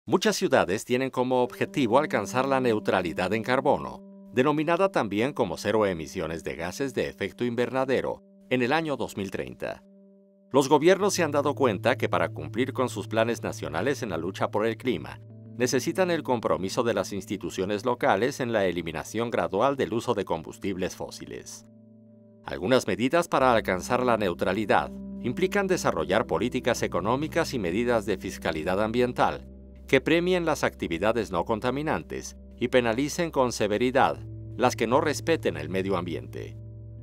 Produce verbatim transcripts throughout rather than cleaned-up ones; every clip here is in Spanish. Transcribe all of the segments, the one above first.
Muchas ciudades tienen como objetivo alcanzar la neutralidad en carbono, denominada también como cero emisiones de gases de efecto invernadero, en el año dos mil treinta. Los gobiernos se han dado cuenta que para cumplir con sus planes nacionales en la lucha por el clima, necesitan el compromiso de las instituciones locales en la eliminación gradual del uso de combustibles fósiles. Algunas medidas para alcanzar la neutralidad implican desarrollar políticas económicas y medidas de fiscalidad ambiental que premien las actividades no contaminantes y penalicen con severidad las que no respeten el medio ambiente.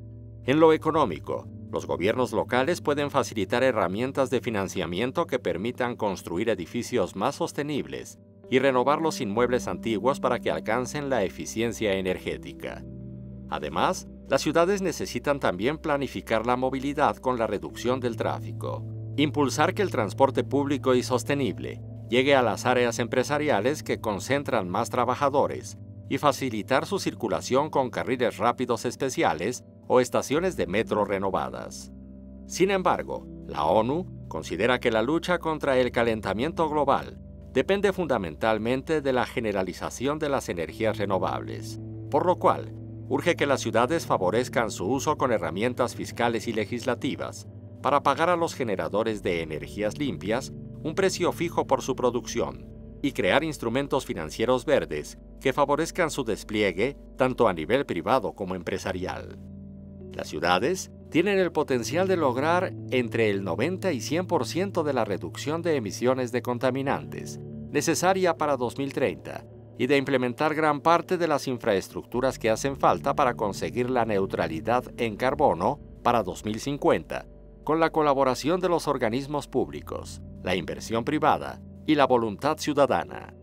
En lo económico, los gobiernos locales pueden facilitar herramientas de financiamiento que permitan construir edificios más sostenibles y renovar los inmuebles antiguos para que alcancen la eficiencia energética. Además, las ciudades necesitan también planificar la movilidad con la reducción del tráfico, impulsar que el transporte público y sostenible llegue a las áreas empresariales que concentran más trabajadores y facilitar su circulación con carriles rápidos especiales o estaciones de metro renovadas. Sin embargo, la ONU considera que la lucha contra el calentamiento global depende fundamentalmente de la generalización de las energías renovables, por lo cual urge que las ciudades favorezcan su uso con herramientas fiscales y legislativas para pagar a los generadores de energías limpias un precio fijo por su producción y crear instrumentos financieros verdes que favorezcan su despliegue tanto a nivel privado como empresarial. Las ciudades tienen el potencial de lograr entre el noventa y cien por ciento de la reducción de emisiones de contaminantes necesaria para dos mil treinta y de implementar gran parte de las infraestructuras que hacen falta para conseguir la neutralidad en carbono para dos mil cincuenta, con la colaboración de los organismos públicos, la inversión privada y la voluntad ciudadana.